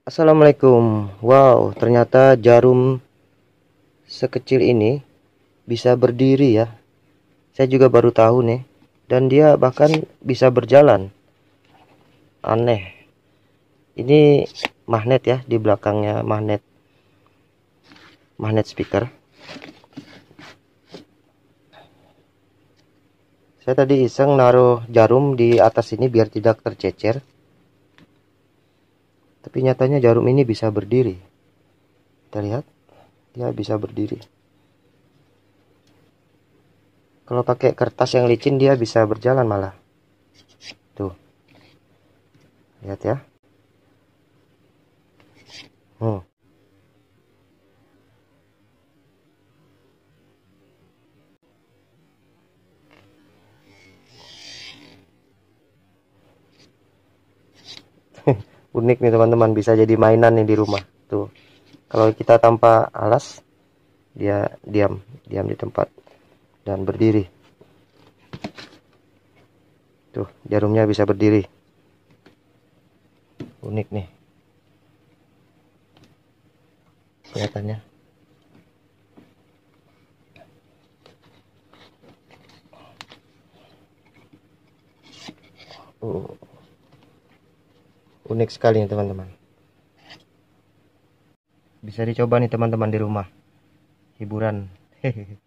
Assalamualaikum. Wow, ternyata jarum sekecil ini bisa berdiri ya. Saya juga baru tahu nih. Dan dia bahkan bisa berjalan. Aneh. Ini magnet ya, di belakangnya magnet speaker. Saya tadi iseng naruh jarum di atas ini biar tidak tercecer. Tapi nyatanya jarum ini bisa berdiri. Kita lihat, dia bisa berdiri. Kalau pakai kertas yang licin dia bisa berjalan malah. Tuh. Lihat ya. Hmm. Unik nih teman-teman, bisa jadi mainan nih di rumah. Tuh. Kalau kita tanpa alas, dia diam di tempat dan berdiri. Tuh, jarumnya bisa berdiri. Unik nih kelihatannya. Unik sekali nih teman-teman. Bisa dicoba nih teman-teman di rumah. Hiburan. Hehehe.